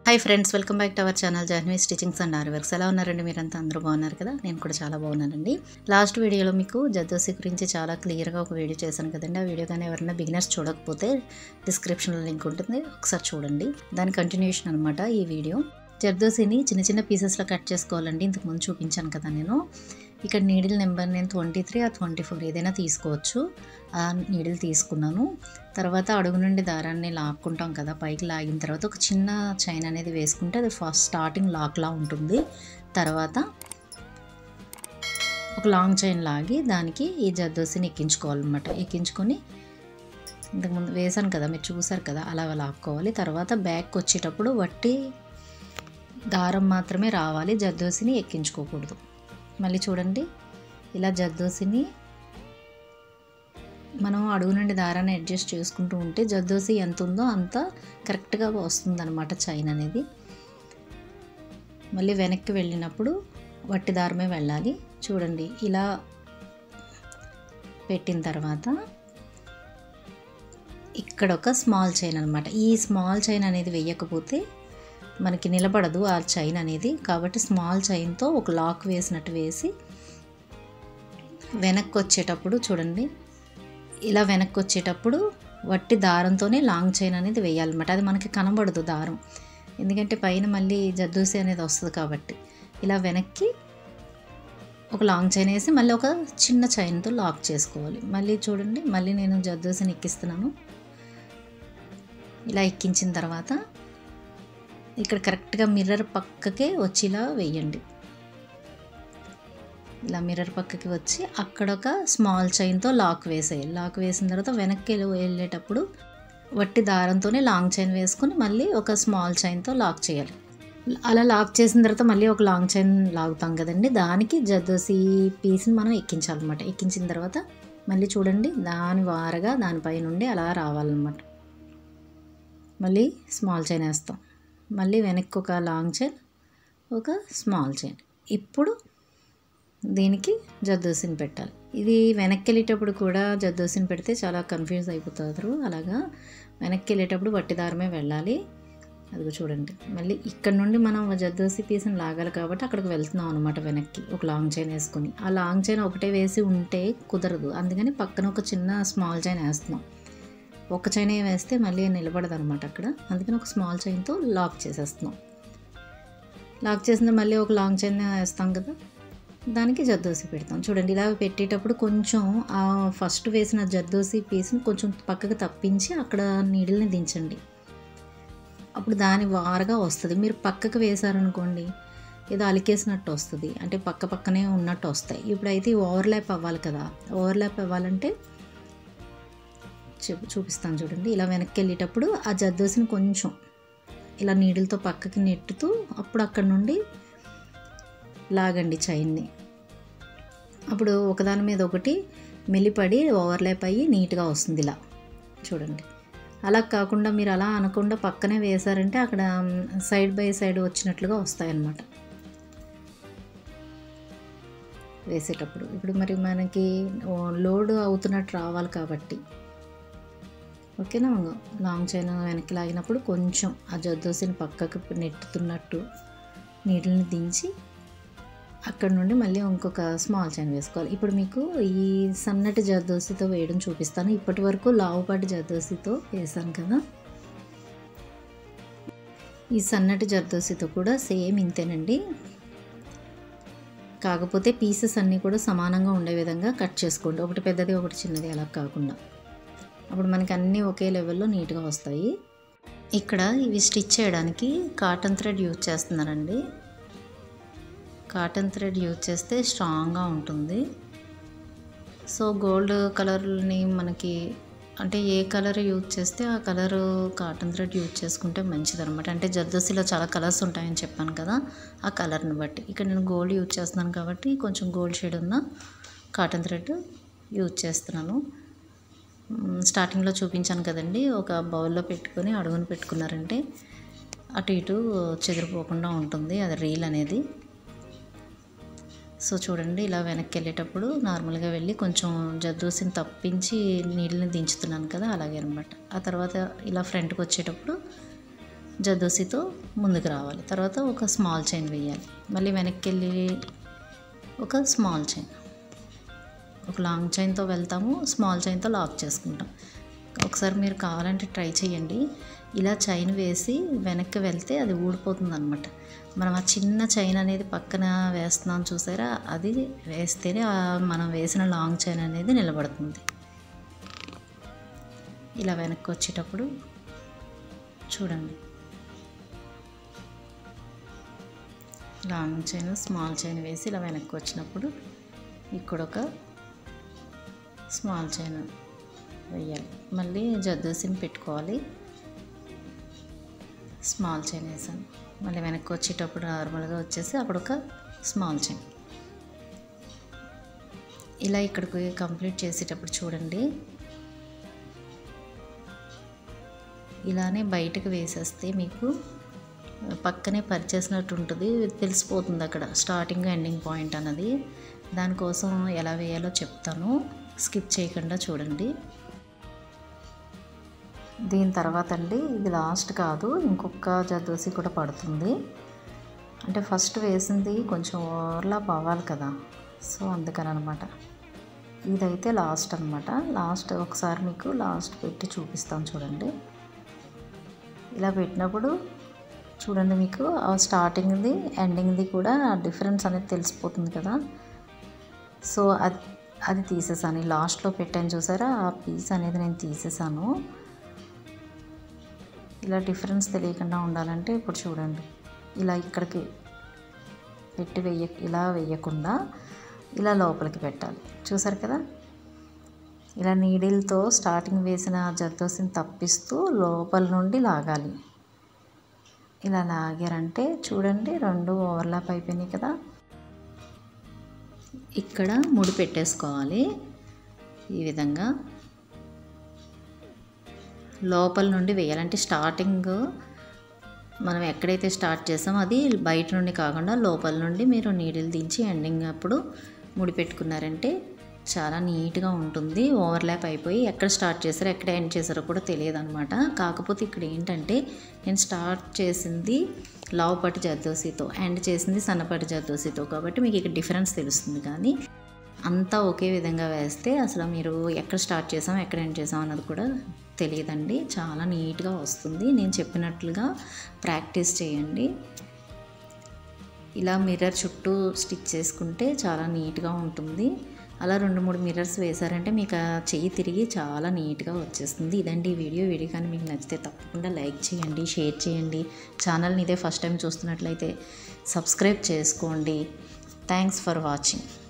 Hi friends, welcome back to our channel Jahnavi stitchings and Aari works. ఎలా ఉన్నారండి? మీరంతా అందరూ బాగున్నారు కదా? నేను కూడా చాలా బాగున్నానండి. లాస్ట్ వీడియోలో మీకు జర్దోసి గురించి చాలా క్లియర్గా ఒక వీడియో చేశాను కదండి. ఆ వీడియో కానీ ఎవరైనా బిగినర్స్ చూడకపోతే డిస్క్రిప్షన్లో లింక్ ఉంటుంది, ఒకసారి చూడండి. దాని కంటిన్యూషన్ అనమాట ఈ వీడియో. జర్దోసిని చిన్న చిన్న పీసెస్లో కట్ చేసుకోవాలండి. ఇంతకుముందు చూపించాను కదా నేను. ఇక్కడ నీడిల్ నెంబర్ నేను 23 ఆ 24 ఏదైనా తీసుకోవచ్చు. ఆ నీడిల్ తీసుకున్నాను. తర్వాత అడుగు నుండి దారాన్ని లాక్కుంటాం కదా, పైకి లాగిన తర్వాత ఒక చిన్న చైన్ అనేది వేసుకుంటే అది ఫస్ట్ స్టార్టింగ్ లాక్లా ఉంటుంది. తర్వాత ఒక లాంగ్ చైన్ లాగి దానికి ఈ జర్దోసిని ఎక్కించుకోవాలన్నమాట. ఎక్కించుకొని ఇంతకుముందు వేసాను కదా, మీరు చూసారు కదా, అలా లాక్కోవాలి. తర్వాత బ్యాక్ వచ్చేటప్పుడు వట్టి దారం మాత్రమే రావాలి, జర్దోసిని ఎక్కించుకోకూడదు. మళ్ళీ చూడండి, ఇలా జర్దోసిని మనం అడుగు నుండి దారాన్ని అడ్జస్ట్ చేసుకుంటూ ఉంటే జర్దోసి ఎంత ఉందో అంత కరెక్ట్గా వస్తుందన్నమాట చైన్ అనేది. మళ్ళీ వెనక్కి వెళ్ళినప్పుడు వట్టి దారమే వెళ్ళాలి. చూడండి, ఇలా పెట్టిన తర్వాత ఇక్కడ ఒక స్మాల్ చైన్ అనమాట. ఈ స్మాల్ చైన్ అనేది వేయకపోతే మనకి నిలబడదు ఆ చైన్ అనేది. కాబట్టి స్మాల్ చైన్తో ఒక లాక్ వేసినట్టు వేసి వెనక్కి వచ్చేటప్పుడు చూడండి, ఇలా వెనక్కి వచ్చేటప్పుడు వట్టి దారంతోనే లాంగ్ చైన్ అనేది వేయాలన్నమాట. అది మనకి కనబడదు దారం, ఎందుకంటే పైన మళ్ళీ జర్దోసి అనేది వస్తుంది కాబట్టి. ఇలా వెనక్కి ఒక లాంగ్ చైన్ వేసి మళ్ళీ ఒక చిన్న చైన్తో లాక్ చేసుకోవాలి. మళ్ళీ చూడండి, మళ్ళీ నేను జర్దోసిని ఎక్కిస్తున్నాను. ఇలా ఎక్కించిన తర్వాత ఇక్కడ కరెక్ట్గా మిర్రర్ పక్కకే వచ్చేలా వేయండి. ఇలా మిర్రర్ పక్కకి వచ్చి అక్కడ ఒక స్మాల్ చైన్తో లాక్ వేసేయాలి. లాక్ వేసిన తర్వాత వెనక్కి వెళ్ళేటప్పుడు వట్టి దారంతోనే లాంగ్ చైన్ వేసుకొని మళ్ళీ ఒక స్మాల్ చైన్తో లాక్ చేయాలి. అలా లాక్ చేసిన తర్వాత మళ్ళీ ఒక లాంగ్ చైన్ లాగుతాం కదండి, దానికి జర్దోసి పీస్ని మనం ఎక్కించాలన్నమాట. ఎక్కించిన తర్వాత మళ్ళీ చూడండి, దాని వారగా దానిపై నుండి అలా రావాలన్నమాట. మళ్ళీ స్మాల్ చైన్ వేస్తాం, మళ్ళీ వెనక్కి ఒక లాంగ్ చైన్, ఒక స్మాల్ చైన్. ఇప్పుడు దీనికి జర్దోసిని పెట్టాలి. ఇది వెనక్కి వెళ్ళేటప్పుడు కూడా జర్దోసిని పెడితే చాలా కన్ఫ్యూజ్ అయిపోతారు. అలాగా వెనక్కి వెళ్ళేటప్పుడు వట్టి దారమే వెళ్ళాలి. అది చూడండి, మళ్ళీ ఇక్కడ నుండి మనం జర్దోసి పీస్ని లాగాలి కాబట్టి అక్కడికి వెళ్తున్నాం అనమాట. వెనక్కి ఒక లాంగ్ చైన్ వేసుకొని, ఆ లాంగ్ చైన్ ఒకటే వేసి ఉంటే కుదరదు, అందుకని పక్కన ఒక చిన్న స్మాల్ చైన్ వేస్తున్నాం. ఒక చైన్ వేస్తే మళ్ళీ నిలబడదు అనమాట అక్కడ, అందుకని ఒక స్మాల్ చైన్తో లాక్ చేసేస్తున్నాం. లాక్ చేసిన మళ్ళీ ఒక లాంగ్ చైన్ వేస్తాం కదా, దానికి జర్దోసి పెడతాం. చూడండి, ఇలా పెట్టేటప్పుడు కొంచెం ఆ ఫస్ట్ వేసిన జర్దోసి పీస్ని కొంచెం పక్కకు తప్పించి అక్కడ నీడిల్ని దించండి. అప్పుడు దాని వారగా వస్తుంది. మీరు పక్కకు వేసారనుకోండి ఏదో అలికేసినట్టు వస్తుంది, అంటే పక్క పక్కనే ఉన్నట్టు వస్తాయి. ఇప్పుడైతే ఓవర్లాప్ అవ్వాలి కదా, ఓవర్లాప్ అవ్వాలంటే చూపిస్తాను చూడండి. ఇలా వెనక్కి వెళ్ళేటప్పుడు ఆ జర్దోసిని కొంచెం ఇలా నీడిల్తో పక్కకి నెట్టుతూ అప్పుడు అక్కడ నుండి లాగండి చైన్ని. అప్పుడు ఒకదాని మీద ఒకటి మెల్లిపడి ఓవర్లాప్ అయ్యి నీట్గా వస్తుంది. ఇలా చూడండి. అలా కాకుండా మీరు అలా అనకుండా పక్కనే వేసారంటే అక్కడ సైడ్ బై సైడ్ వచ్చినట్లుగా వస్తాయన్నమాట వేసేటప్పుడు. ఇప్పుడు మరి మనకి లోడ్ అవుతున్నట్టు రావాలి కాబట్టి ఓకేనా, లాంగ్ చైన్ వెనక్కి లాగినప్పుడు కొంచెం ఆ జర్దోసిని పక్కకు నెట్టుతున్నట్టు నీటిని దించి అక్కడ నుండి మళ్ళీ ఇంకొక స్మాల్ చైన్ వేసుకోవాలి. ఇప్పుడు మీకు ఈ సన్నటి జర్దోసితో వేయడం చూపిస్తాను. ఇప్పటి వరకు లావుపాటి జర్దోసితో వేసాను కదా, ఈ సన్నటి జర్దోసితో కూడా సేమ్ ఇంతేనండి. కాకపోతే పీసెస్ అన్నీ కూడా సమానంగా ఉండే విధంగా కట్ చేసుకోండి, ఒకటి పెద్దది ఒకటి చిన్నది అలా కాకుండా. అప్పుడు మనకి అన్నీ ఒకే లెవెల్లో నీట్గా వస్తాయి. ఇక్కడ ఇవి స్టిచ్ చేయడానికి కాటన్ థ్రెడ్ యూజ్ చేస్తున్నానండి. కాటన్ థ్రెడ్ యూజ్ చేస్తే స్ట్రాంగ్గా ఉంటుంది. సో గోల్డ్ కలర్ని మనకి అంటే ఏ కలర్ యూజ్ చేస్తే ఆ కలర్ కాటన్ థ్రెడ్ యూజ్ చేసుకుంటే మంచిది అనమాట. అంటే జర్దోసిలో చాలా కలర్స్ ఉంటాయని చెప్పాను కదా, ఆ కలర్ని బట్టి. ఇక్కడ నేను గోల్డ్ యూజ్ చేస్తున్నాను కాబట్టి కొంచెం గోల్డ్ షేడ్ ఉన్న కాటన్ థ్రెడ్ యూజ్ చేస్తున్నాను. స్టార్టింగ్లో చూపించాను కదండి, ఒక బౌల్లో పెట్టుకొని అడుగును పెట్టుకున్నారంటే అటు ఇటు చెదిరిపోకుండా ఉంటుంది అది రీల్ అనేది. సో చూడండి, ఇలా వెనక్కి వెళ్ళేటప్పుడు నార్మల్గా వెళ్ళి కొంచెం జర్దోసిని తప్పించి నీళ్ళని దించుతున్నాను కదా, అలాగే అనమాట. ఆ తర్వాత ఇలా ఫ్రంట్కి వచ్చేటప్పుడు జర్దోసితో ముందుకు రావాలి. తర్వాత ఒక స్మాల్ చైన్ వేయాలి. మళ్ళీ వెనక్కి వెళ్ళి ఒక స్మాల్ చైన్, ఒక లాంగ్ చైన్తో వెళ్తాము, స్మాల్ చైన్తో లాక్ చేసుకుంటాం. ఒకసారి మీరు కావాలంటే ట్రై చేయండి. ఇలా చైన్ వేసి వెనక్కి వెళ్తే అది ఊడిపోతుంది అనమాట. మనం ఆ చిన్న చైన్ అనేది పక్కన వేస్తున్నాం చూసారా, అది వేస్తేనే మనం వేసిన లాంగ్ చైన్ అనేది నిలబడుతుంది. ఇలా వెనక్కి వచ్చేటప్పుడు చూడండి, లాంగ్ చైన్ స్మాల్ చైన్ వేసి ఇలా వెనక్కి వచ్చినప్పుడు ఇక్కడ ఒక స్మాల్ చైన్ వేయాలి. మళ్ళీ జర్దోసిని పెట్టుకోవాలి. స్మాల్ చైన్ వేసాను. మళ్ళీ వెనక్కి వచ్చేటప్పుడు నార్మల్గా వచ్చేసి అక్కడ ఒక స్మాల్ చైన్. ఇలా ఇక్కడికి కంప్లీట్ చేసేటప్పుడు చూడండి, ఇలానే బయటకు వేసేస్తే మీకు పక్కనే పరిచేసినట్టు ఉంటుంది, తెలిసిపోతుంది అక్కడ స్టార్టింగ్ ఎండింగ్ పాయింట్ అన్నది. దానికోసం ఎలా వేయాలో చెప్తాను, స్కిప్ చేయకుండా చూడండి. దీని తర్వాత అండి, ఇది లాస్ట్ కాదు, ఇంకొక జర్దోసి కూడా పడుతుంది. అంటే ఫస్ట్ వేసింది కొంచెం ఓవర్లాప్ అవ్వాలి కదా, సో అందుకని అనమాట. ఇదైతే లాస్ట్ అనమాట. లాస్ట్ ఒకసారి మీకు లాస్ట్ పెట్టి చూపిస్తాను చూడండి. ఇలా పెట్టినప్పుడు చూడండి, మీకు ఆ స్టార్టింగ్ది ఎండింగ్ది కూడా డిఫరెన్స్ అనేది తెలిసిపోతుంది కదా. సో అది తీసేసాను. లాస్ట్లో పెట్టాను చూసారా, ఆ పీస్ అనేది నేను తీసేసాను. ఇలా డిఫరెన్స్ తెలియకుండా ఉండాలంటే ఇప్పుడు చూడండి, ఇలా ఇక్కడికి పెట్టి ఇలా వేయకుండా ఇలా లోపలికి పెట్టాలి. చూసారు కదా, ఇలా నీడిల్తో స్టార్టింగ్ వేసిన జర్దోసిని తప్పిస్తూ లోపల నుండి లాగాలి. ఇలా లాగారంటే చూడండి, రెండు ఓవర్లాప్ అయిపోయినాయి కదా. ఇక్కడ ముడి పెట్టేసుకోవాలి. ఈ విధంగా లోపల నుండి వేయాలంటే స్టార్టింగ్ మనం ఎక్కడైతే స్టార్ట్ చేసామో అది బయట నుండి కాకుండా లోపల నుండి మీరు నీడిల్ దించి ఎండింగ్ అప్పుడు ముడి పెట్టుకున్నారంటే చాలా నీట్గా ఉంటుంది. ఓవర్లాప్ అయిపోయి ఎక్కడ స్టార్ట్ చేశారో ఎక్కడ ఎండ్ చేశారో కూడా తెలియదు అనమాట. కాకపోతే ఇక్కడ ఏంటంటే నేను స్టార్ట్ చేసింది లావుపాటి జర్దోసితో, ఎండ్ చేసింది సన్నపాటి జర్దోసితో, కాబట్టి మీకు ఇక్కడ డిఫరెన్స్ తెలుస్తుంది. కానీ అంతా ఒకే విధంగా వేస్తే అసలు మీరు ఎక్కడ స్టార్ట్ చేసాం ఎక్కడ ఎండ్ చేసాం అన్నది కూడా తెలియదండి. చాలా నీట్గా వస్తుంది. నేను చెప్పినట్లుగా ప్రాక్టీస్ చేయండి. ఇలా మిర్రర్ చుట్టూ స్టిచ్ చేసుకుంటే చాలా నీట్గా ఉంటుంది. అలా 2-3 మిర్రర్స్ వేశారంటే మీకు ఆ చెయ్యి తిరిగి చాలా నీట్గా వచ్చేస్తుంది. ఇదండి వీడియో కానీ మీకు నచ్చితే తప్పకుండా లైక్ చేయండి, షేర్ చేయండి. ఛానల్ని ఇదే ఫస్ట్ టైం చూస్తున్నట్లయితే సబ్స్క్రైబ్ చేసుకోండి. Thanks for watching.